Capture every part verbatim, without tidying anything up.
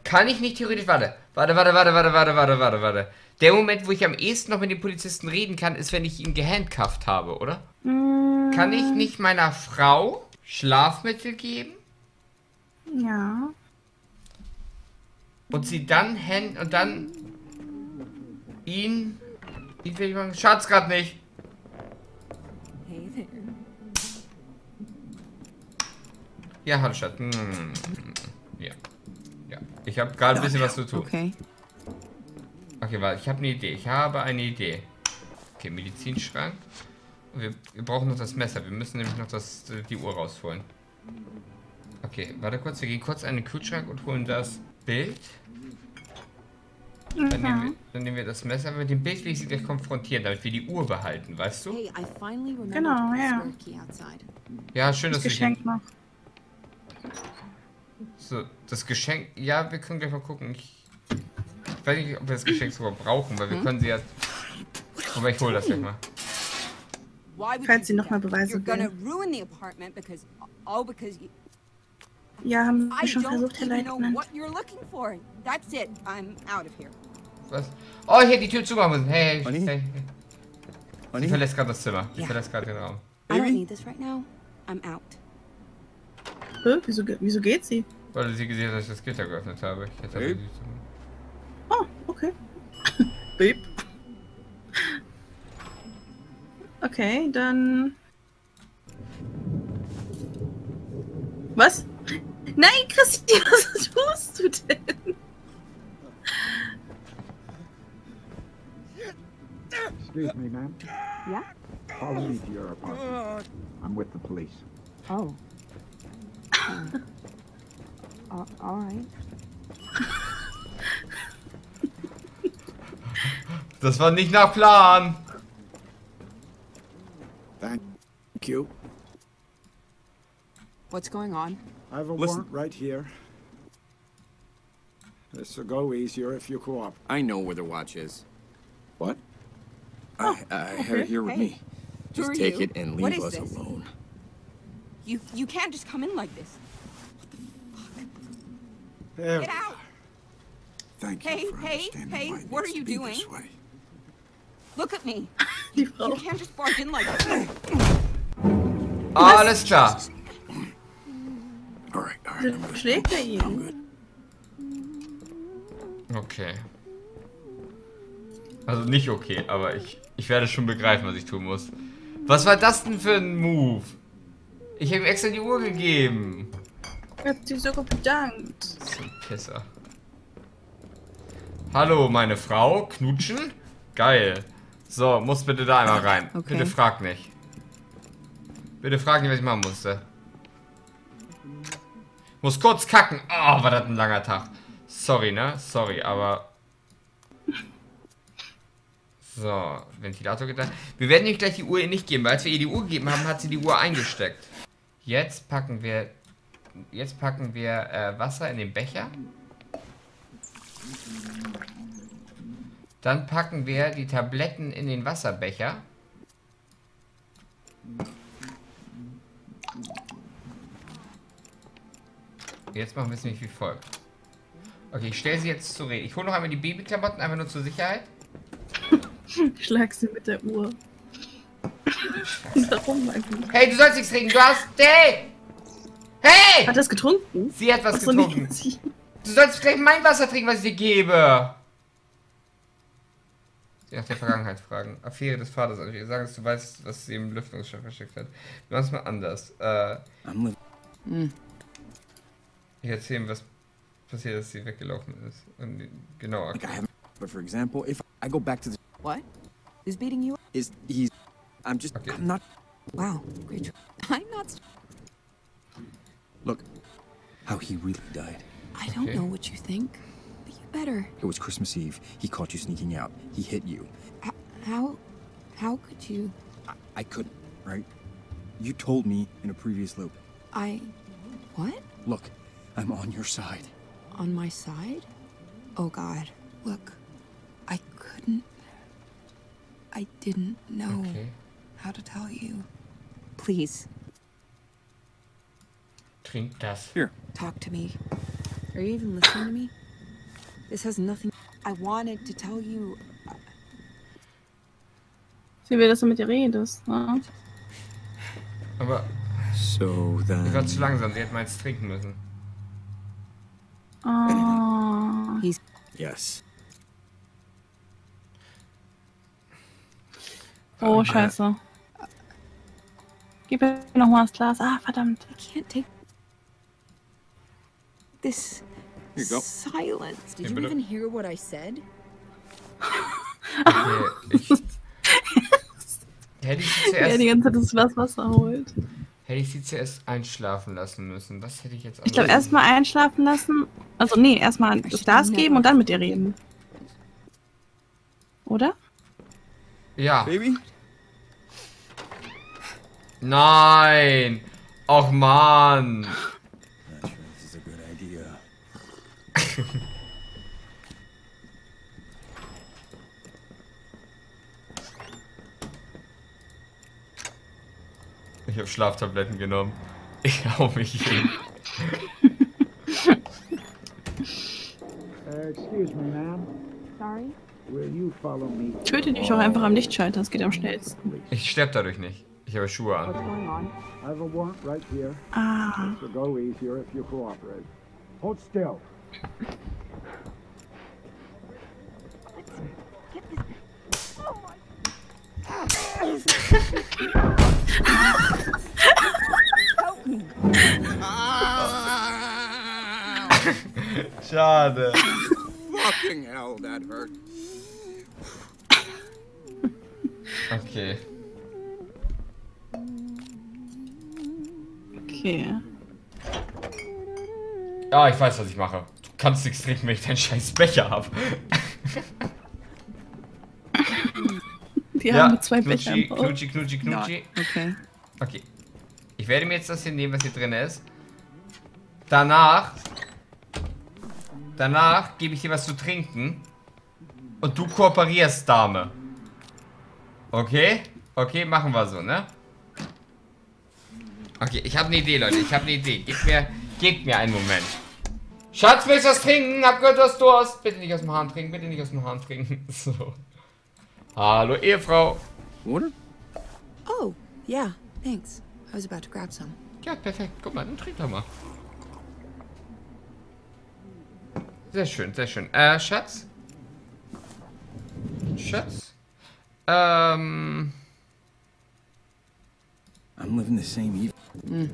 Kann ich nicht theoretisch... Warte, warte, warte, warte, warte, warte, warte, warte, warte. Der Moment, wo ich am ehesten noch mit den Polizisten reden kann, ist, wenn ich ihn gehandcuffed habe, oder? Mm. Kann ich nicht meiner Frau Schlafmittel geben? Ja. Und sie dann hand und dann ihn... ihn will ich machen. Schatz grad nicht. Hey there. Ja, hallo Schatz. Hm. Ja. Ja. Ich habe gerade ein bisschen was zu tun. Okay. Okay, warte, ich habe eine Idee. Ich habe eine Idee. Okay, Medizinschrank. Wir, wir brauchen noch das Messer. Wir müssen nämlich noch das, die Uhr rausholen. Okay, warte kurz. Wir gehen kurz an den Kühlschrank und holen das Bild. Dann, nehmen wir, dann nehmen wir das Messer. Mit dem Bild will ich sie gleich konfrontieren, damit wir die Uhr behalten, weißt du? Hey, I finally remembered Genau, the ja. spare key outside. Ja, schön, Das dass Geschenk ich... noch. So, das Geschenk... Ja, wir können gleich mal gucken. Ich, ich weiß nicht, ob wir das Geschenk sogar brauchen, weil wir Hm? können sie ja... Aber ich hole das gleich mal. Why would Falls you sie do noch mal that? Beweise You're gonna will. ruin the apartment because all because you, Ja, haben I wir schon don't versucht, Herr even know Leutnant. what you're looking for. That's it. I'm out of here. Was? Oh, hier die Tür zumachen müssen. Hey, hey, Honey? hey. hey. Sie Honey? verlässt gerade das Zimmer. Sie Ja. verlässt gerade den Raum. I don't Baby? need this right now. I'm out. Hä? Wieso, ge- wieso geht sie? Weil sie gesehen hat, dass ich das Gitter geöffnet habe. Ich hätte Hey. Oh, okay. Babe. Okay, dann... Was? Nein, Christine, was tust du denn? Excuse me, ma'am. Yeah? Follow me to your apartment. I'm with the police. Oh. uh, all right. Das war nicht nach Plan. Thank you. What's going on? I have a Listen. warrant right here. This will go easier if you cooperate. I know where the watch is. What? I, I have it here with Hey. me. Who Just are take you? it and What leave is us this? alone. You you can't just come in like this. There. Get out! Thank Hey, you for hey, understanding hey, why it what are needs you to be doing? this way. Look at me. Die You Frau. can't just barge in like this. Alles klar. All right, all right. Wieso I'm good. schlägt er I'm ihn? good. Okay. Also nicht okay, aber ich, ich werde schon begreifen, was ich tun muss. Was war das denn für ein Move? Ich habe ihm extra die Uhr gegeben. Er hat sich sogar bedankt. So ein Pisser. Hallo, meine Frau. Knutschen? Geil. So, muss bitte da einmal rein. Okay. Bitte frag nicht. Bitte frag nicht, was ich machen musste. Muss kurz kacken. Oh, war das ein langer Tag. Sorry, ne? Sorry, aber... So, Ventilator getan. Wir werden ihr gleich die Uhr ihr nicht geben, weil als wir ihr die Uhr gegeben haben, hat sie die Uhr eingesteckt. Jetzt packen wir... Jetzt packen wir äh, Wasser in den Becher. Dann packen wir die Tabletten in den Wasserbecher. Jetzt machen wir es nämlich wie folgt. Okay, ich stelle sie jetzt zur Rede. Ich hole noch einmal die Babyklamotten, einfach nur zur Sicherheit. Ich schlag sie mit der Uhr. Warum eigentlich? Hey, du sollst nichts trinken, du hast... Hey! Hey! Hat er es getrunken? Sie hat was Ach so, getrunken. nicht sie. Du sollst gleich mein Wasser trinken, was ich dir gebe. Sie nach der Vergangenheit fragen. Affäre des Vaters. Also, wir sagen, dass du weißt, was sie im Lüftungsschacht versteckt hat. Wir machen es mal anders. Äh, I'm living. Mm. ich erzähle ihm, was passiert, dass sie weggelaufen ist. Und genau, Like I okay. haven't. But for example, if I go back to the What? Who's beating you up? is he's, I'm just Okay. I'm not. Wow, great job. I'm not. St- Look, how he really died. I don't Okay. know what you think, but you better. It was Christmas Eve. He caught you sneaking out. He hit you. H- how? How could you? I, I couldn't, right? You told me in a previous loop. I. What? Look, I'm on your side. On my side? Oh God. Look, I couldn't. I didn't know Okay. how to tell you. Please, Trink das. Here, talk to me. Are you even listening to me? This has nothing. I wanted to tell you. Sie will, dass du mit ihr redest, ne? Aber So ich war then. zu langsam, sie hätte mal jetzt trinken müssen. Oh. He's Yes. Oh, scheiße. Gib mir noch mal das Glas. Ah, verdammt. I can't take this Here you go. silence. Did Hey, you bitte. even hear what I said? Okay, ich... Hätte ich sie Ja, die zuerst, ganze Zeit das Glas Wasser holt. hätte ich sie zuerst einschlafen lassen müssen. Das hätte ich jetzt Ich glaube, anders- erstmal einschlafen lassen. Also, nee, erstmal das Glas geben und dann mit ihr reden. Oder? Ja. Baby? Nein! Och Mann! Not sure this is a good idea. Ich habe Schlaftabletten genommen. Ich hau mich hin. Uh, excuse me, ma'am. Sorry? Will you follow me? Töte dich doch einfach am Lichtschalter, das geht am schnellsten. Police. Ich sterbe dadurch nicht. Ich habe Schuhe What's an. going on? I have a warrant right here. Ah. This will go easier if you cooperate. Hold still. Schade. Fucking hell, that hurt. Okay. Okay. Ja, ich weiß, was ich mache. Du kannst nichts trinken, wenn ich deinen scheiß Becher hab. Die haben mit zwei Bechern. Knutschi, Knutschi, Knutschi, Knutschi. Okay. Okay. Ich werde mir jetzt das hier nehmen, was hier drin ist. Danach. Danach gebe ich dir was zu trinken. Und du kooperierst, Dame. Okay? Okay, machen wir so, ne? Okay, ich habe eine Idee, Leute. Ich habe eine Idee. Gebt mir, gebt mir einen Moment. Schatz, willst du was trinken? Hab gehört, du hast Durst. Bitte nicht aus dem Hahn trinken. Bitte nicht aus dem Hahn trinken. So. Hallo, Ehefrau. Water? Oh, yeah, thanks. I was about to grab some. Ja, perfekt. Guck mal, dann trink doch mal. Sehr schön, sehr schön. Äh, Schatz? Schatz? Ähm... I'm living the same eve.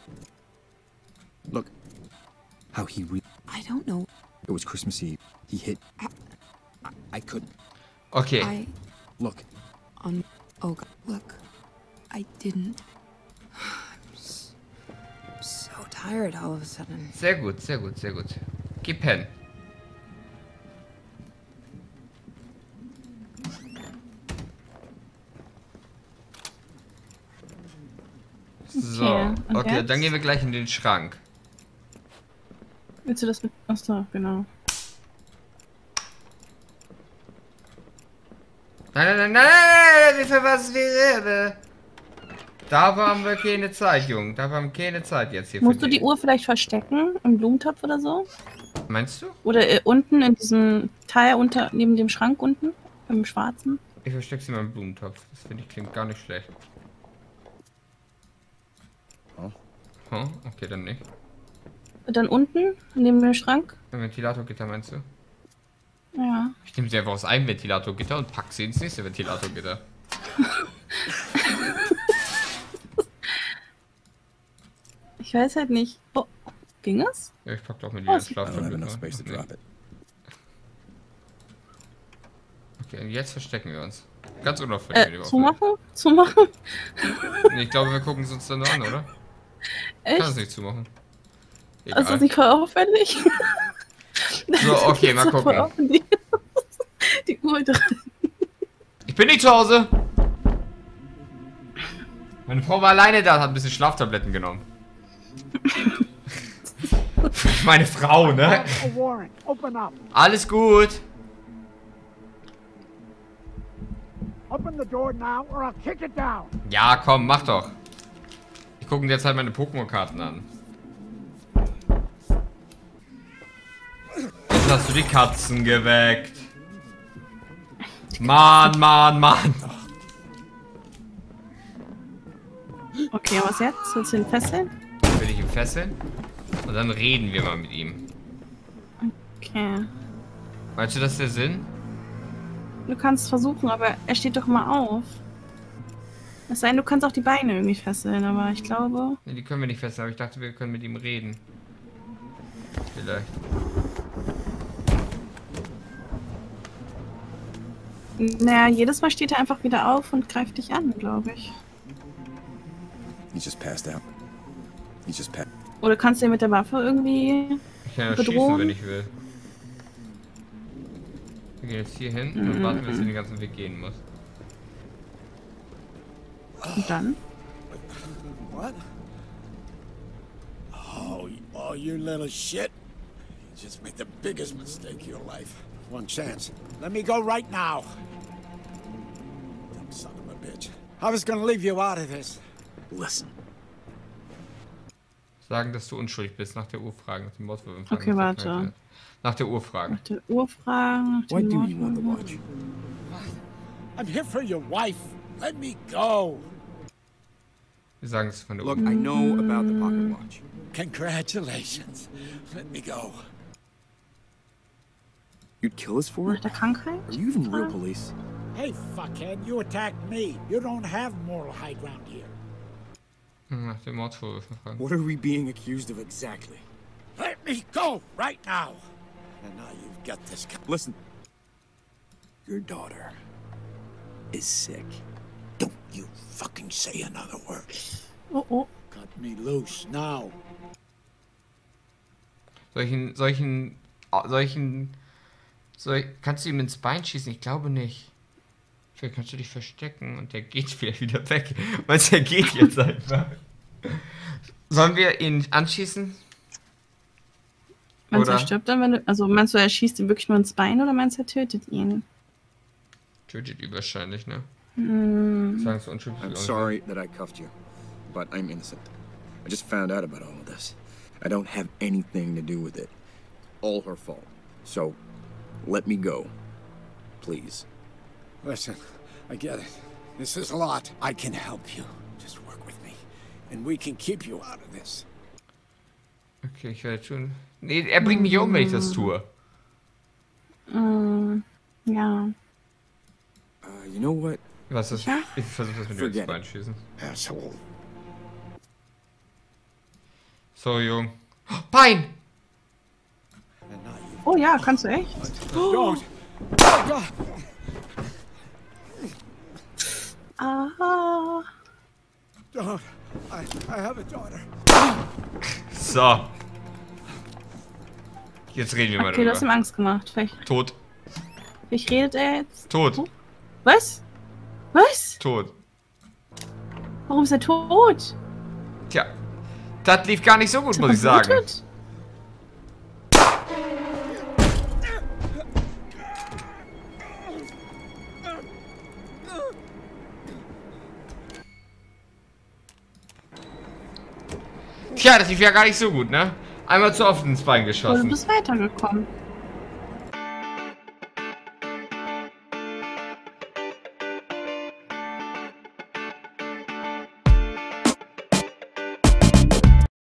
Look, how he re- I don't know. It was Christmas Eve. He hit. I, I, I couldn't. Okay. I Look, on. Oh God, look, I didn't. I'm s- I'm so tired all of a sudden. Sehr gut, sehr gut, sehr gut. Geh pennen. So, Okay, und okay, jetzt? dann gehen wir gleich in den Schrank. Willst du das mit. Achso, genau. Nein, nein, nein, nein, nein, nein, für was wäre? Da haben wir keine Zeit, Junge. Da haben wir keine Zeit jetzt hier. Musst für du die Uhr vielleicht verstecken? Im Blumentopf oder so? Meinst du? Oder äh, unten in diesem Teil unter, neben dem Schrank unten? Im schwarzen? Ich verstecke sie mal im Blumentopf. Das finde ich klingt gar nicht schlecht. Oh. Hm? Okay, dann nicht. Und dann unten, neben dem Schrank? Ein Ventilatorgitter meinst du? Ja. Ich nehme sie einfach aus einem Ventilatorgitter und pack sie ins nächste Ventilatorgitter. Ich weiß halt nicht. Oh, ging es? Ja, ich pack doch mit Oh, dir sie- I don't have Schlaftabletten. enough space to Nee. drop it. Okay, und jetzt verstecken wir uns. Ganz unauffällig. Äh, lieber zumachen? Zumachen? Nee, ich glaube, wir gucken es uns dann nur an, oder? Kann es Echt? nicht zumachen. Egal. Also ist das nicht voll auffällig? So, okay, mal So voll gucken. offen, Die, die Uhr drin. Ich bin nicht zu Hause. Meine Frau war alleine da, hat ein bisschen Schlaftabletten genommen. Meine Frau, ne? A warrant. Open up. Alles gut. Open the door now or I'll kick it down. Ja, komm, mach doch. Ich gucke jetzt halt meine Pokémon-Karten an. Jetzt hast du die Katzen geweckt. Mann, Mann, Mann. Okay, was jetzt? Willst du ihn fesseln? Will ich ihn fesseln? Und dann reden wir mal mit ihm. Okay. Meinst du, das ist der Sinn? Du kannst versuchen, aber er steht doch mal auf. Es sei denn, du kannst auch die Beine irgendwie fesseln, aber ich glaube... Ne, die können wir nicht fesseln, aber ich dachte, wir können mit ihm reden. Vielleicht. Naja, jedes Mal steht er einfach wieder auf und greift dich an, glaube ich. He just passed out. He just passed. Oder kannst du ihn mit der Waffe irgendwie Ich kann ja bedrohen? schießen, wenn ich will. Wir gehen jetzt hier hin und dann warten wir, bis er den ganzen Weg gehen muss. Und dann? What? Oh, you- oh, you little shit. You just made the biggest mistake of your life. One chance. Let me go right now. Dumb son of a bitch. I was gonna leave you out of this. Listen. Sagen, dass du unschuldig bist, nach der Uhr fragen, nach dem Mordwurf. Okay, warte. Nach der Uhr fragen. Nach der Uhr fragen. nach Why dem do Mord- you want the watch? I'm here for your wife. Let me go. Wir sagen es von der Look, Uhr. I know about the pocket watch. Congratulations. Let me go. You'd kill us for Nach it? der Krankheit? Are you even real police? Hey, fuckhead, you attacked me. You don't have moral high ground here. Nach dem Mordvorwurf fragen. What are we being accused of exactly? Let me go right now. And now you've got this. co- Listen. Your daughter is sick. Don't you fucking say another word. Oh, oh. Cut me loose now. Solchen, solchen, solchen, soll, kannst du ihm ins Bein schießen? Ich glaube nicht. Vielleicht kannst du dich verstecken und der geht vielleicht wieder weg. Meinst du, er geht jetzt einfach? Sollen wir ihn anschießen? Meinst du, er Oder? stirbt dann, wenn du... Also meinst du, er schießt ihm wirklich nur ins Bein oder meinst du, er tötet ihn? Tötet ihn wahrscheinlich, ne? Hm. Sagen sie unschuldig. I'm sorry that I cuffed you, but I'm innocent. I just found out about all of this. I don't have anything to do with it. All her fault. So, let me go. Please. Listen, I get it. This is a lot. I can help you. Just work with me. And we can keep you out of this. Okay, ich werde tun. Nee, er bringt mich um, wenn ich das tue. Mm, ja. Uh, you know what? Was ist? Ja? Ich versuche das mit dem Forget ins Bein schießen. Asshole. So, Jung. Oh, Bein! And now you Oh ja, kannst du echt? don't. Oh, God. Aha. Don't. I, I have a daughter. So. Jetzt reden wir mal Okay, du hast ihm darüber. Angst gemacht. Vielleicht, Tot. vielleicht redet er jetzt. Tot. Was? Was? Tot. Warum ist er tot? Tja. Das lief gar nicht so gut, muss ich sagen. Verblutet? Tja, das lief ja gar nicht so gut, ne? Einmal zu oft ins Bein Oh, du geschossen. bist weitergekommen.